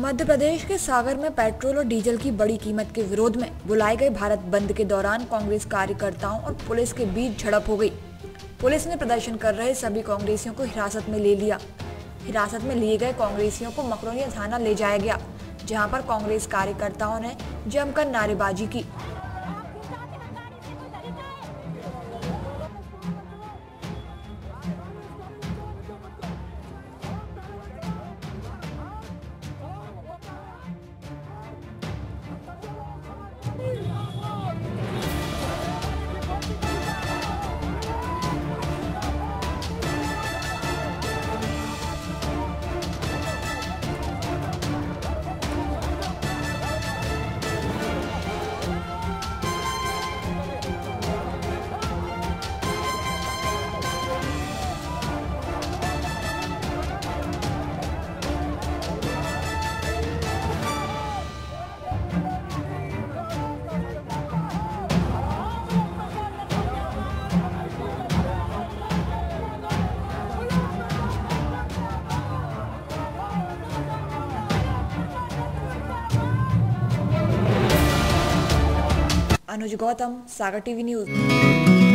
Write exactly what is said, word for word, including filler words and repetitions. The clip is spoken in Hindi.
मध्य प्रदेश के सागर में पेट्रोल और डीजल की बड़ी कीमत के विरोध में बुलाए गए भारत बंद के दौरान कांग्रेस कार्यकर्ताओं और पुलिस के बीच झड़प हो गई। पुलिस ने प्रदर्शन कर रहे सभी कांग्रेसियों को हिरासत में ले लिया। हिरासत में लिए गए कांग्रेसियों को मकरोनिया थाना ले जाया गया, जहां पर कांग्रेस कार्यकर्ताओं ने जमकर नारेबाजी की। Anuj Gautam, Sagar TV news.